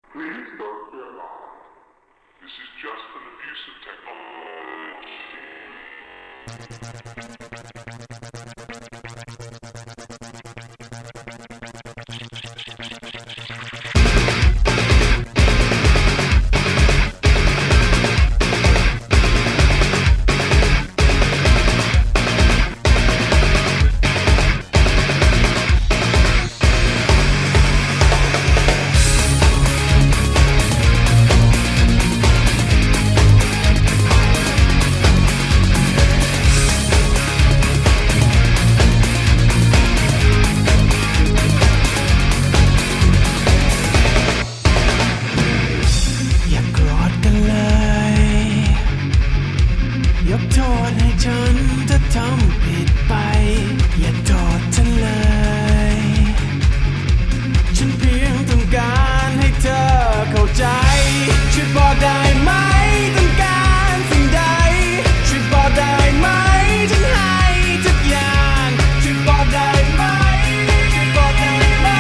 Please don't be alarmed. This is just an abuse ofยกโทษให้ฉันถ้าทำผิดไปอย่าโทษฉันเลยฉันเพียงต้องการให้เธอเข้าใจช่วยบอกได้ไหมต้องการสิ่งใดช่วยบอกได้ไหมฉันให้ทุกอย่างช่วยบอกได้ไหมช่วยบอกได้ไหม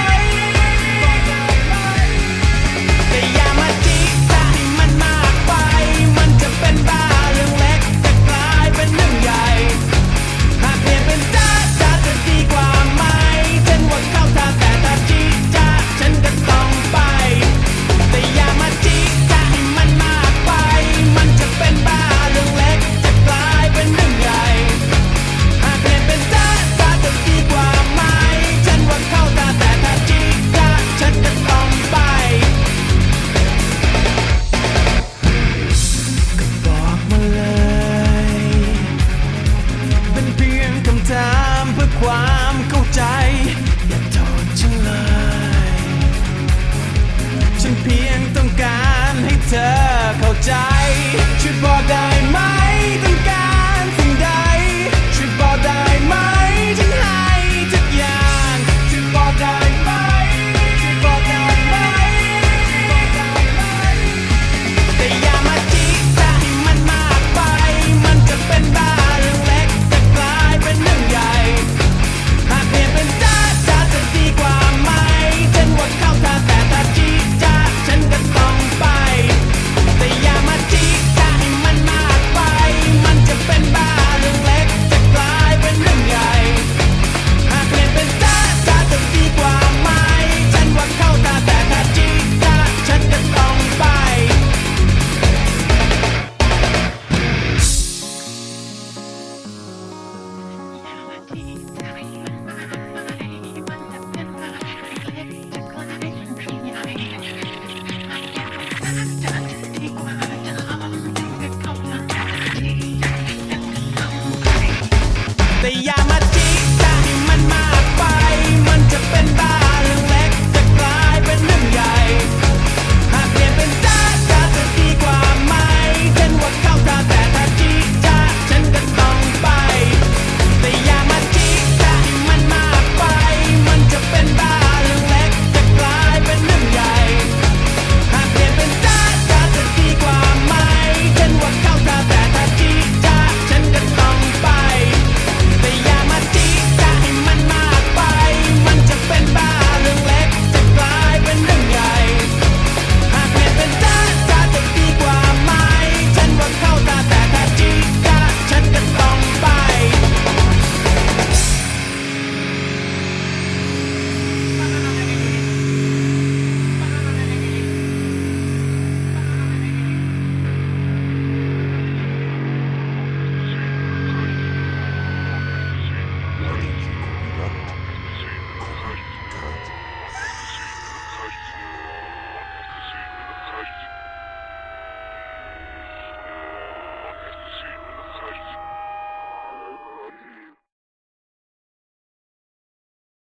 แต่อย่ามาจิกตาให้มันมากไปมันจะเป็นบ้าเรื่องเล็กเป็นเรื่องใหญ่หากเปลี่ยนเป็นจ้าจะดีกว่าไหมฉันว่าเข้าทางแต่ถ้าจีจ้าฉันก็ต้องไปแต่อย่ามาจีจ้าให้มันมากไปมันจะเป็นบ้าเรื่องเล็กจะกลายเป็นเรื่องใหญ่หากเปลี่ยนเป็นจ้าจะดีกว่าไหมฉันว่าเข้าทางแต่ถ้าจีจ้าฉันก็ต้องไปก็บอกมาเลยเป็นเพียงคำถามเพื่อความเข้าใจอย่าโทษฉันเลยฉันเพียงต้องการให้เธอเข้าใจช่วยบอก